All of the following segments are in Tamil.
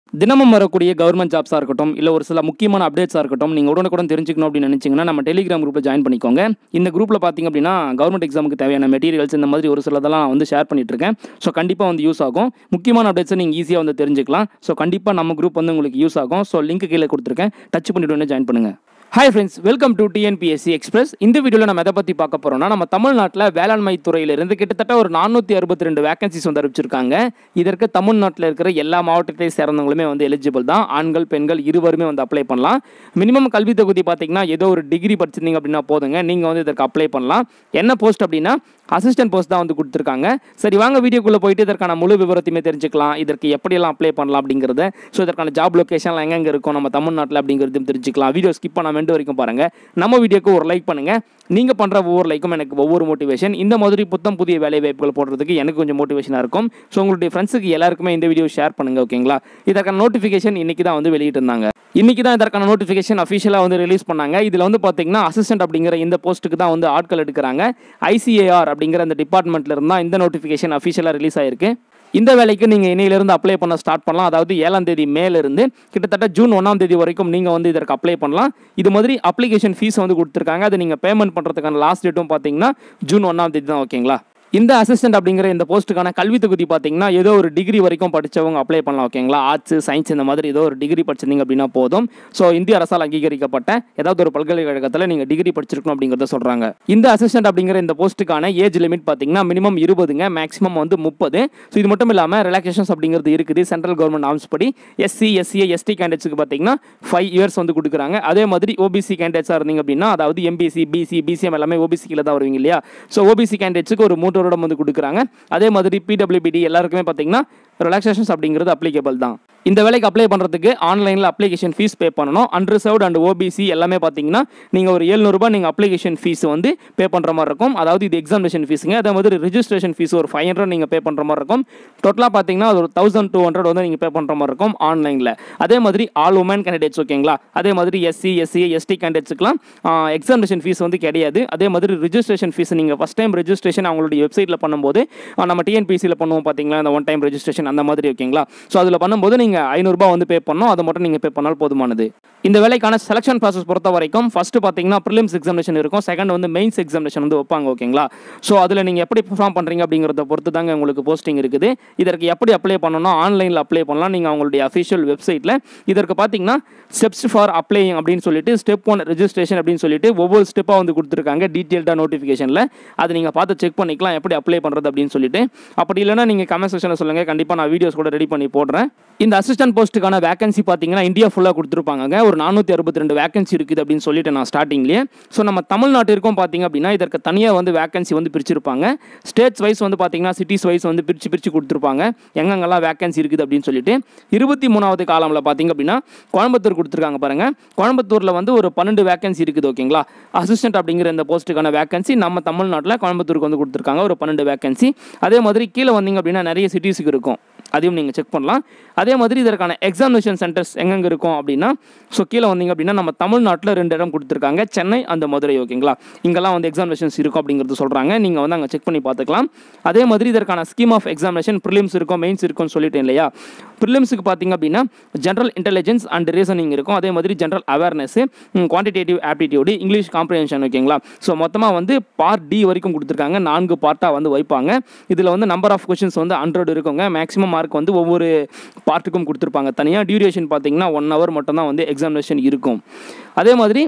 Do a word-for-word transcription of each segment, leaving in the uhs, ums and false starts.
தினமும் வரக்கூடிய கவர்மெண்ட் ஜாப்ஸாக இருக்கட்டும் இல்லை ஒரு சில முக்கியமான அப்டேட்ஸாக இருக்கட்டும் நீங்கள் உடனுக்குடன் தெரிஞ்சுக்கணும் அப்படின்னு நினச்சிங்கன்னா நம்ம டெலிகிராம் குரூப்பில் ஜாயின் பண்ணிக்கோங்க. இந்த குரூப்பில் பார்த்திங்க அப்படின்னா கவர்மெண்ட் எக்ஸாமுக்கு தேவையான மெட்டீரியல்ஸ் இந்த மாதிரி ஒரு சிலதெல்லாம் வந்து ஷேர் பண்ணிட்டு இருக்கேன். ஸோ கண்டிப்பாக வந்து யூஸ் ஆகும். முக்கியமான அப்டேட்ஸை நீங்கள் ஈஸியாக வந்து தெரிஞ்சுக்கலாம். ஸோ கண்டிப்பாக நம்ம குரூப் வந்து உங்களுக்கு யூஸ் ஆகும். ஸோ லிங்க் கீழே கொடுத்துருக்கேன், டச் பண்ணிட்டு வந்து ஜாயின் பண்ணுங்கள். Hi friends, welcome to TNPSC express. இந்த வீடியோவில் நம்ம எதை பற்றி பார்க்க போகிறோம்னா, நம்ம தமிழ்நாட்டில் வேளாண்மை துறையிலிருந்து கிட்டத்தட்ட ஒரு நானூற்றி அறுபத்தி ரெண்டு வேகன்சிஸ் வந்து அறிவிச்சிருக்காங்க. இதற்கு தமிழ்நாட்டில் இருக்கிற எல்லா மாவட்டத்தை சேர்ந்தவங்களுமே வந்து எலிஜிபிள் தான். ஆண்கள் பெண்கள் இருவருமே வந்து அப்ளை பண்ணலாம். மினிமம் கல்வி தகுதி பார்த்தீங்கன்னா ஏதோ ஒரு டிகிரி படிச்சிருந்தீங்க அப்படின்னா போதுங்க, நீங்கள் வந்து இதற்கு அப்ளை பண்ணலாம். என்ன போஸ்ட் அப்படின்னா அசிஸ்டன்ட் போஸ்ட் தான் வந்து கொடுத்துருக்காங்க. சரி, வாங்க வீடியோக்குள்ளே போயிட்டு இதற்கான முழு விவரத்தையுமே தெரிஞ்சுக்கலாம். இதற்கு எப்படியெல்லாம் அப்ளை பண்ணலாம் அப்படிங்கிறத, ஸோ இதற்கான ஜாப் லொக்கேஷன்லாம் எங்கெங்கே இருக்கும் நம்ம தமிழ்நாட்டில் அப்படிங்கிறதையும் தெரிஞ்சுக்கலாம். வீடியோ ஸ்கிப் பண்ணாமல் எண்டு வரைக்கும் பாருங்கள். நம்ம வீடியோக்கு ஒரு லைக் பண்ணுங்கள். நீங்கள் பண்ணுற ஒவ்வொரு லைக்கும் எனக்கு ஒவ்வொரு மோட்டிவேஷன். இந்த மாதிரி புத்தம் புதிய வேலை வாய்ப்புகள் போடுறதுக்கு எனக்கு கொஞ்சம் மோட்டிவேஷனாக இருக்கும். ஸோ உங்களுடைய ஃப்ரெண்ட்ஸுக்கு எல்லாருக்குமே இந்த வீடியோ ஷேர் பண்ணுங்கள், ஓகேங்களா? இதற்கான நோட்டிஃபிகேஷன் இன்றைக்கி தான் வந்து வெளியிட்டிருந்தாங்க. இன்றைக்கி தான் இதற்கான நோட்டிஃபிகேஷன் அஃபிஷியலாக வந்து ரிலீஸ் பண்ணாங்க. இதில் வந்து பார்த்தீங்கன்னா அசிஸ்டன்ட் அப்படிங்கிற இந்த போஸ்ட்டுக்கு தான் வந்து ஆட்கள் எடுக்கிறாங்க. ஐசிஏஆர் அப்படிங்கிற அந்த டிபார்ட்மெண்ட்டில் இருந்தால் இந்த நோட்டிஃபிகேஷன் அஃபிஷியலாக ரிலீஸ் ஆயிருக்கு. இந்த வேலைக்கு நீங்கள் இன்னையிலிருந்து அப்ளை பண்ண ஸ்டார்ட் பண்ணலாம். அதாவது ஏழாம் தேதி மேலிருந்து கிட்டத்தட்ட ஜூன் ஒன்றாம் தேதி வரைக்கும் நீங்கள் வந்து இதற்கு அப்ளை பண்ணலாம். இது மாதிரி அப்ளிகேஷன் ஃபீஸ் வந்து கொடுத்துருக்காங்க. அது நீங்கள் பேமெண்ட் பண்ணுறதுக்கான லாஸ்ட் டேட்டும் பார்த்தீங்கன்னா ஜூன் ஒன்றாம் தேதி தான், ஓகேங்களா? இந்த அசிஸ்டன்ட் அப்படிங்கிற இந்த போஸ்ட்டுக்கான கல்வி தகுதி பார்த்தீங்கன்னா ஏதோ ஒரு டிகிரி வரைக்கும் படித்தவங்க அப்ளை பண்ணலாம், ஓகேங்களா? ஆர்ட்ஸ், சயின்ஸ் இந்த மாதிரி ஏதோ ஒரு டிகிரி படிச்சிருந்தீங்க அப்படின்னா போதும். ஸோ இந்திய அரசால் அங்கீகரிக்கப்பட்ட ஏதாவது ஒரு பல்கலைக்கழகத்தில் நீங்கள் டிகிரி படிச்சிருக்கணும் அப்படிங்கிறத சொல்கிறாங்க. இந்த அசிஸ்டன்ட் அப்படிங்கிற இந்த போஸ்ட்டுக்கான ஏஜ் லிமிட் பார்த்தீங்கன்னா மினிமம் இருபதுங்க, மேக்ஸிமம் வந்து முப்பது. ஸோ இது மட்டும் இல்லாமல் ரிலாக்ஸேஷன்ஸ் அப்படிங்கிறது இருக்குது. சென்ட்ரல் கவர்மெண்ட் நார்ம்ஸ் படி எஸ்சி, எஸ்சிஏ, எஸ்டி கேண்டிடேட்ஸுக்கு பார்த்தீங்கன்னா ஃபைவ் இயர்ஸ் வந்து கொடுக்குறாங்க. அதே மாதிரி ஓபிசி கேண்டிடேட்ஸாக இருந்தீங்க அப்படின்னா, அதாவது எம்பிசி, பிசி, பிசிஎம் எல்லாமே ஓபிசி கீழே தான் வருவீங்க இல்லையா? ஸோ ஓபிசி கேண்டிடேட்ஸுக்கு ஒரு மூன்று வருடம் வந்து கொடுக்குறாங்க. அதே மாதிரி பிடபிள்யூபிடி எல்லாருக்குமே பார்த்தீங்கன்னா ரிலாக்ஸேஷன்ஸ் அப்படிங்கிறது அப்ளிகபிள் தான். இந்த வேலைக்கு அப்ளை பண்ணுறதுக்கு ஆன்லைனில் அப்ளிகேஷன் ஃபீஸ் பே பண்ணணும். அன்ரிசர்வ்டு அண்ட் ஓபிசி எல்லாமே பார்த்தீங்கன்னா நீங்கள் ஒரு எழுநூறுபா நீங்கள் அப்ளிகேஷன் ஃபீஸ் வந்து பே பண்ணுற மாதிரி இருக்கும். அதாவது இது எக்ஸாமினேஷன் ஃபீஸுங்க. அதே மாதிரி ரிஜிஸ்ட்ரேஷன் ஃபீஸ் ஒரு ஃபைவ் ஹண்ட்ரட் நீங்கள் பே பண்ணுற மாதிரி இருக்கும். டோட்டலாக பார்த்தீங்கன்னா அது ஒரு தௌசண்ட் டூ ஹண்ட்ரட் வந்து நீங்கள் பே பண்ணுற மாதிரி இருக்கும் ஆன்லைனில். அதே மாதிரி ஆல் உமன் கேண்டிடேட்ஸ், ஓகேங்களா? அதே மாதிரி எஸ்சி, எஸ்சி, எஸ்டி கேண்டிடேட்ஸுக்குலாம் எக்ஸாமினேஷன் ஃபீஸ் வந்து கிடையாது. அதே மாதிரி ரிஜிஸ்ட்ரேஷன் ஃபீஸ் நீங்கள் ஃபஸ்ட் டைம் ரெஜிஸ்ட்ரேஷன் அவங்களுடைய வெப்சைட்டில் பண்ணும்போது நம்ம டிஎன்பிசியில் பண்ணுவோம் பார்த்தீங்களா, இந்த ஒன் டைம் ரெஜிஸ்ட்ரேஷன் அந்த மாதிரி, ஓகேங்களா? ஸோ அதில் பண்ணும்போது நீங்கள் ஐநூறுரூபா வந்து பே பண்ணணும். அதை மட்டும் நீங்கள் பே பண்ணால் போதுமானது. இந்த வேலைக்கான செலக்ஷன் ப்ராசஸ் பொறுத்த வரைக்கும் ஃபஸ்ட்டு பார்த்தீங்கன்னா ப்ரிலிம்ஸ் எக்ஸாமினேஷன் இருக்கும். செகண்ட் வந்து மெயின்ஸ் எக்ஸாமினேஷன் வந்து வைப்பாங்க, ஓகேங்களா? ஸோ அதில் நீங்கள் எப்படி பெர்ஃபார்ம் பண்ணுறீங்க அப்படிங்கிறத பொறுத்து தாங்க உங்களுக்கு போஸ்டிங் இருக்குது. இதற்கு எப்படி அப்ளை பண்ணணும், ஆன்லைனில் அப்ளை பண்ணலாம். நீங்கள் அவங்களுடைய அஃபிஷியல் வெப்சைட்டில் இதற்கு பார்த்தீங்கன்னா ஸ்டெப்ஸ் ஃபார் அப்ளைங் அப்படின்னு சொல்லிட்டு ஸ்டெப் ஒன் ரெஜிஸ்ட்ரேஷன் அப்படின்னு சொல்லிட்டு ஒவ்வொரு ஸ்டெப்பாக வந்து கொடுத்துருக்காங்க டீட்டெயில்டாக நோட்டிஃபிகேஷனில். அதை நீங்கள் பார்த்து செக் பண்ணிக்கலாம் எப்படி அப்ளை பண்ணுறது அப்படின்னு சொல்லிட்டு. அப்படி இல்லைனா நீங்கள் கமெண்ட் செக்ஷனில் சொல்லுங்கள், கண்டிப்பாக நான் வீடியோஸ் கூட ரெடி பண்ணி போடுறேன். இந்த அசிஸ்டன்ட் போஸ்ட்டுக்கான வேகன்சி பார்த்தீங்கன்னா இந்தியா ஃபுல்லாக கொடுத்துருப்பாங்க. ஒரு நானூற்றி அறுபத்தி ரெண்டு வேகன்சி இருக்குது அப்படின்னு சொல்லிட்டு நான் ஸ்டார்டிங்லேயே. ஸோ நம்ம தமிழ்நாட்டிற்கும் பார்த்தீங்க அப்படின்னா இதற்கு தனியாக வந்து வேகன்சி வந்து பிரிச்சிருப்பாங்க. ஸ்டேட்ஸ் வைஸ் வந்து பார்த்தீங்கன்னா சிட்டிஸ் வைஸ் வந்து பிரித்து பிரித்து கொடுத்துருப்பாங்க எங்கெங்கெல்லாம் வேகன்சி இருக்குது அப்படின்னு சொல்லிட்டு. இருபத்தி மூணாவது காலமில் பார்த்தீங்க அப்படின்னா கோயம்புத்தூர் கொடுத்துருக்காங்க பாருங்கள். கோயம்புத்தூரில் வந்து ஒரு பன்னெண்டு வேகன்சி இருக்குது, ஓகேங்களா? அசிஸ்டன்ட் அப்படிங்கிற இந்த போஸ்ட்டுக்கான வேகன்சி நம்ம தமிழ்நாட்டில் கோயம்புத்தூருக்கு வந்து கொடுத்துருக்காங்க ஒரு பன்னெண்டு வேகன்சி. அதே மாதிரி கீழே வந்தீங்க அப்படின்னா நிறைய சிட்டிஸுக்கு இருக்கும், அதையும் நீங்கள் செக் பண்ணலாம். அதே மாதிரி இதற்கான எக்ஸாமினேஷன் சென்டர்ஸ் எங்கெங்கே இருக்கும் அப்படின்னா, ஸோ கீழே வந்தீங்க அப்படின்னா நம்ம தமிழ்நாட்டில் ரெண்டு இடம் கொடுத்துருக்காங்க, சென்னை அந்த மதுரை, ஓகேங்களா? இங்கெல்லாம் வந்து எக்ஸாமினேஷன்ஸ் இருக்கும் அப்படிங்கிறது சொல்கிறாங்க. நீங்கள் வந்து அங்கே செக் பண்ணி பார்த்துக்கலாம். அதே மாதிரி இதற்கான ஸ்கீம் ஆஃப் எக்ஸாமினேஷன் ப்ரிலிம்ஸ் இருக்கும், மெயின்ஸ் இருக்கும்னு சொல்லிட்டேன் இல்லையா? ப்ரிலிம்ஸுக்கு பார்த்தீங்க அப்படின்னா ஜென்ரல் இன்டெலிஜென்ஸ் அண்ட் ரீசனிங் இருக்கும். அதே மாதிரி general awareness, quantitative aptitude, English comprehension, ஓகேங்களா? ஸோ மொத்தமாக வந்து பார்ட் டி வரைக்கும் கொடுத்துருக்காங்க. நான்கு பார்ட்டாக வந்து வைப்பாங்க. இதில் வந்து நம்பர் ஆஃப் கொஸ்டின்ஸ் வந்து ஹண்ட்ரட் இருக்குங்க. மேக்ஸிமம் மார்க் வந்து ஒவ்வொரு பார்ட்டுக்கும் கொடுத்துருப்பாங்க தனியாக. டியூரேஷன் பார்த்தீங்கன்னா ஒன் ஹவர் மட்டும் தான் வந்து எக்ஸாமினேஷன் இருக்கும். அதே மாதிரி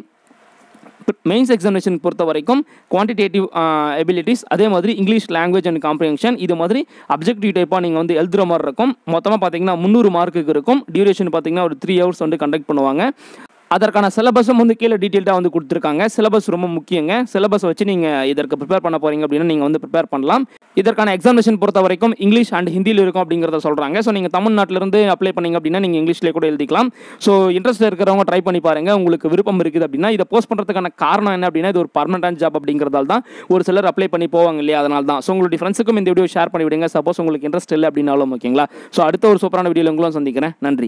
மெயின்ஸ் எக்ஸாமினேஷன் பொறுத்த வரைக்கும் குவான்டிடேட்டிவ் எபிலிட்டிஸ், அதே மாதிரி இங்கிலீஷ் லாங்குவேஜ் அண்ட் காம்ப்ரிஹென்ஷன், இது மாதிரி அப்ஜெக்டிவ் டைப்பாக நீங்கள் வந்து எழுதுகிற மாதிரி இருக்கும். மொத்தமாக பார்த்தீங்கன்னா முந்நூறு மார்க்குக்கு இருக்கும். டியூரேஷன் பார்த்தீங்கன்னா ஒரு த்ரீ ஹவர்ஸ் வந்து கண்டக்ட் பண்ணுவாங்க. அதற்கான சிலபஸும் வந்து கீழே டீட்டெயில்டாக வந்து கொடுத்துருக்காங்க. சிலபஸ் ரொம்ப முக்கியங்க. சிலபஸ் வச்சு நீங்கள் இதற்கு ப்ரிப்பேர் பண்ண போகிறீங்க அப்படின்னா நீங்கள் வந்து ப்ரிப்பேர் பண்ணலாம். இதற்கான எக்ஸாமினேஷன் பொறுத்த வரைக்கும் இங்கிலீஷ் அண்ட் ஹிந்தியில் இருக்கும் அப்படிங்கிறத சொல்கிறாங்க. ஸோ நீங்கள் தமிழ்நாட்டிலிருந்து அப்ளை பண்ணிங்க அப்படின்னா நீங்கள் இங்கிலீஷ்லேயே கூட எழுதிக்கலாம். ஸோ இன்ட்ரெஸ்ட் இருக்கிறவங்க ட்ரை பண்ணி பாருங்கள். உங்களுக்கு விருப்பம் இருக்குது அப்படின்னா. இதை போஸ்ட் பண்ணுறதுக்கான காரணம் என்ன அப்படின்னா, இது ஒரு பர்மனன்ட் ஜாப் அப்படிங்கிறதால தான் ஒரு சிலர் அப்ளை பண்ணி போவாங்க இல்லையா? அதனால தான். ஸோ உங்களுடைய ஃப்ரெண்ட்ஸுக்கும் இந்த வீடியோ ஷேர் பண்ணி விடுங்க, சப்போஸ் உங்களுக்கு இன்ட்ரெஸ்ட் இல்லை அப்படின்னாலும், ஓகேங்களா? ஸோ அடுத்த ஒரு சூப்பரான வீடியோவில் உங்களும் சந்திக்கிறேன். நன்றி.